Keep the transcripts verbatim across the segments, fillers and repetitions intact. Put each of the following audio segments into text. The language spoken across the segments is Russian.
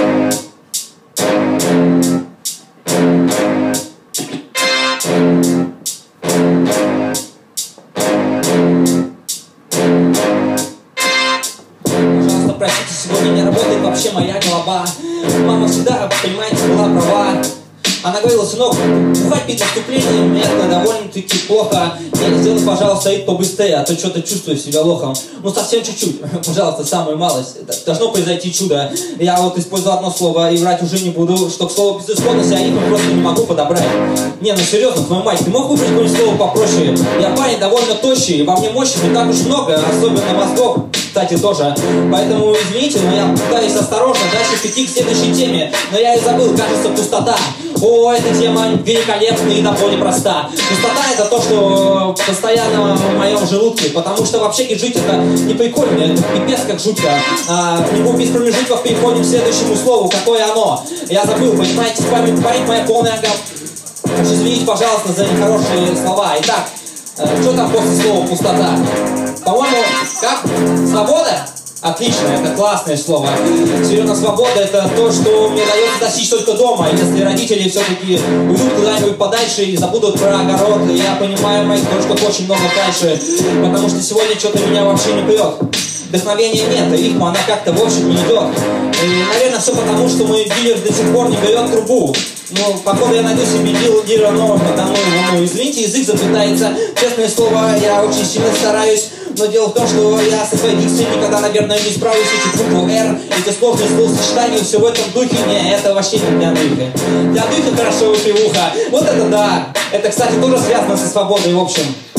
Пожалуйста, простите, сегодня не работает вообще моя голова. Мама всегда, понимаете, была права. Она говорила: сынок, бывает перед наступлением, это довольно-таки плохо. Я сделай, пожалуйста, ид побыстрее, а то что-то чувствую себя лохом. Ну, совсем чуть-чуть, пожалуйста, самую малость. Должно произойти чудо. Я вот использую одно слово и врать уже не буду, что к слову безысходности, а их просто не могу подобрать. Не, ну серьезно, твою мать, ты мог выбрать какое-нибудь слово попроще? Я парень довольно тощий, во мне мощи не так уж много, особенно мозгов, кстати, тоже. Поэтому извините, но я пытаюсь осторожно дальше перейти к следующей теме. Но я и забыл, кажется, пустота. О, эта тема великолепна и довольно проста. Пустота — это то, что постоянно в моем желудке, потому что в общаге жить это не прикольно, это пипец как жутко. А, без промежутков переходим к следующему слову. Какое оно? Я забыл, понимаете, память, память моя полная гав. Уж извините, пожалуйста, за нехорошие слова. Итак, что там после слова пустота? По-моему, как? Свобода? Отлично, это классное слово. Серьезно, свобода — это то, что мне дается достичь только дома. Если родители все-таки уйдут куда-нибудь подальше и забудут про огород, я понимаю, в моих дочках очень много дальше, потому что сегодня что-то меня вообще не прет. Вдохновения нет, и рифма она как-то в общем не идет. И, наверное, все потому, что мой дилер до сих пор не берет трубу. Ну, походу я найду себе дилера нового, потому ну, извините, язык заплетается. Честное слово, я очень сильно стараюсь. Но дело в том, что я со своей дикцией никогда, наверное, не справлюсь с этим букву «Р». Эти сложные словосочетания, все в этом духе. Не, это вообще не для дыха. Для дыха хорошо уши в ухо. Вот это да. Это, кстати, тоже связано со свободой, в общем.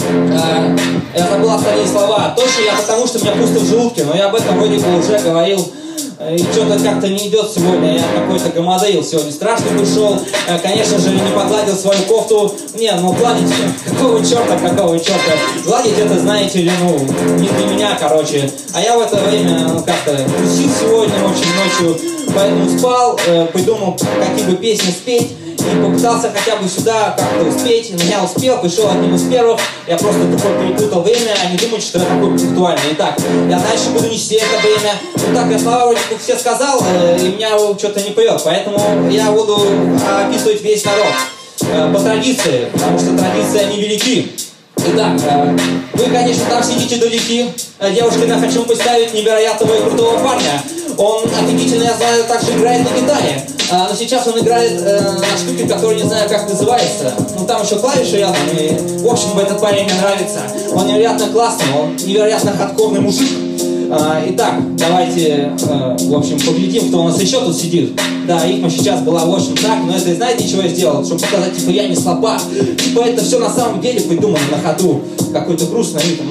А, я забыл остальные слова. Точно я потому, что у меня пусто в желудке, но я об этом вроде бы уже говорил. И что-то как-то не идет сегодня, я какой-то гамадеил сегодня, страшно пришел, конечно же, не погладил свою кофту. Не, ну гладить, какого черта, какого черта, гладить это, знаете ли, ну, не для меня, короче. А я в это время, ну, как-то тусил сегодня очень ночью, поэтому спал, э, придумал, какие бы песни спеть. И попытался хотя бы сюда как-то успеть, но я успел, пришел одним из первых. Я просто тупо перепутал время, а не думать, что я такой пунктуальный. Итак, я дальше буду нести это время. Ну так, я слова вроде как все сказал, и меня что-то не прет. Поэтому я буду описывать весь народ по традиции, потому что традиции они велики. Итак, вы, конечно, там сидите далеки. Девушке я хочу представить невероятного и крутого парня. Он офигительно, я знаю, также играет на гитаре. А, но сейчас он играет э, на штуке, которая не знаю, как называется. Ну, там еще клавиши рядом. И, в общем, этот парень мне нравится. Он невероятно классный, он невероятно хардкорный мужик. А, итак, давайте, э, в общем, поглядим, кто у нас еще тут сидит. Да, их сейчас была, в общем, так. Но это, знаете, чего я сделал? Чтобы показать, типа, я не слабак. Типа, это все на самом деле придумано на ходу. Какой-то грустный ритм.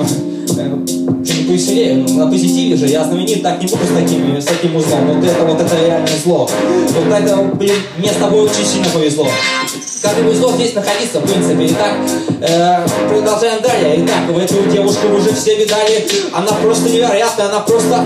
Чуть повеселее, на позитиве же, я знаменит, так не буду с, такими, с таким узлом, вот это вот это реальное зло. Вот это, блин, мне с тобой очень сильно повезло. Как и повезло здесь находиться, в принципе. Итак, э, продолжаем далее. Итак, вы эту девушку вы уже все видали, она просто невероятная, она просто...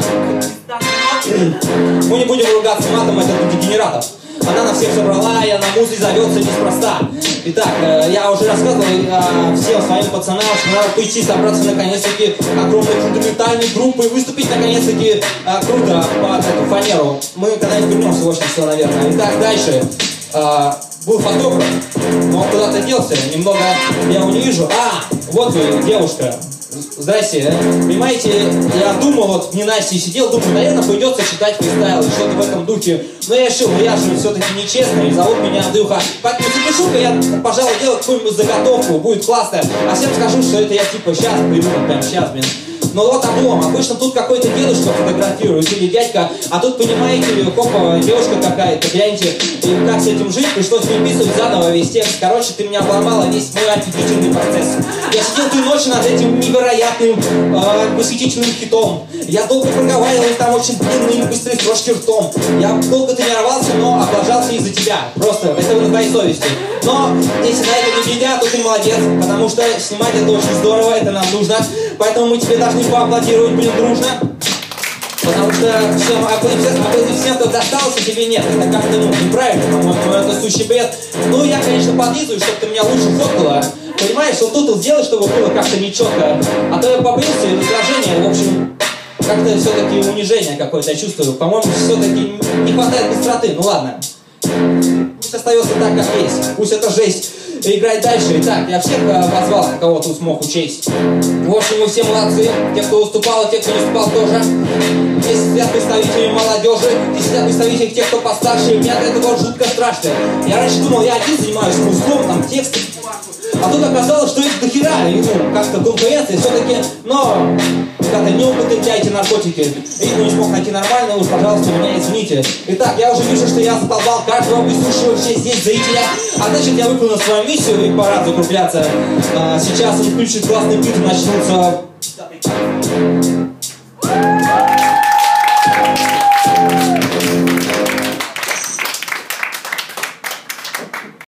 Мы не будем ругаться матом, это дегенератов. Она на всех собрала, и она музой зовется неспроста. Итак, э, я уже рассказывал э, всем своим пацанам, что надо пойти собраться наконец-таки огромной фундаментальной группой, выступить наконец-таки э, круто под эту фанеру. Мы когда-нибудь вернемся, в общем, все, наверное. Итак, дальше. Э, был фотограф, но он куда-то делся, немного я его не вижу. А, вот вы, девушка. Здрасте, понимаете, я думал, вот в ненастье сидел, думаю, наверное, придется читать фристайл и что-то в этом духе. Но я решил, ну я же все-таки нечестный, зовут меня Андрюха. Поэтому запишу-ка я, пожалуй, делать какую-нибудь заготовку, будет классно. А всем скажу, что это я типа сейчас придумал, прям сейчас, блин. Но вот облом, обычно тут какой-то дедушка фотографирует или дядька, а тут, понимаете ли, хопа, девушка какая-то, гляньте, и как с этим жить, пришлось переписывать заново весь текст. Короче, ты меня обломала весь мой офигительный процесс. Я сидел ту ночь над этим невероятным, э, восхитительным хитом. Я долго проговаривал там очень длинные быстрые строчки ртом. Я долго тренировался, но облажался из-за тебя. Просто, это на твоей совести. Но, если на это не глядя, то ты молодец, потому что снимать это очень здорово, это нам нужно. Поэтому мы тебе должны поаплодировать, блин, дружно. Потому что всем, а всем, кто достался, тебе нет. Это как-то, ну, неправильно, по-моему, это сущий бред. Ну, я, конечно, подлизываю, чтобы ты меня лучше фоткала. Понимаешь, вот тут вот сделай, чтобы было как-то нечетко. А то я побрился, и раздражение, в общем... как-то все-таки унижение какое-то я чувствую. По-моему, все-таки не хватает быстроты. Ну ладно. Пусть остается так, как есть. Пусть это жесть. Играть дальше. Итак, я всех позвал, кого тут смог учесть. В общем, вы все молодцы. Те, кто уступал, те, кто не уступал тоже. Здесь сидят представители молодежи. Здесь сидят представители тех, кто постарше. И мне от этого жутко страшно. Я раньше думал, я один занимаюсь музлом, там тексты. А тут оказалось, что их дохера. И, ну, как-то конкуренция все-таки. Но, ребята, не употребляйте наркотики. Ритм не смог найти нормально, уж, пожалуйста, меня извините. Итак, я уже вижу, что я задолбал каждого прислушивающего здесь зрителя. А значит, я выполнил свою миссию и пора закругляться. А, сейчас он включит классный бит и начнутся...